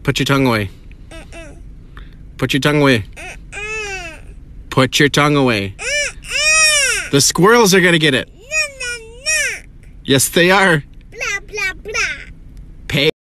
Put your tongue away. Put your tongue away. Put your tongue away. The squirrels are going to get it. Yes, they are.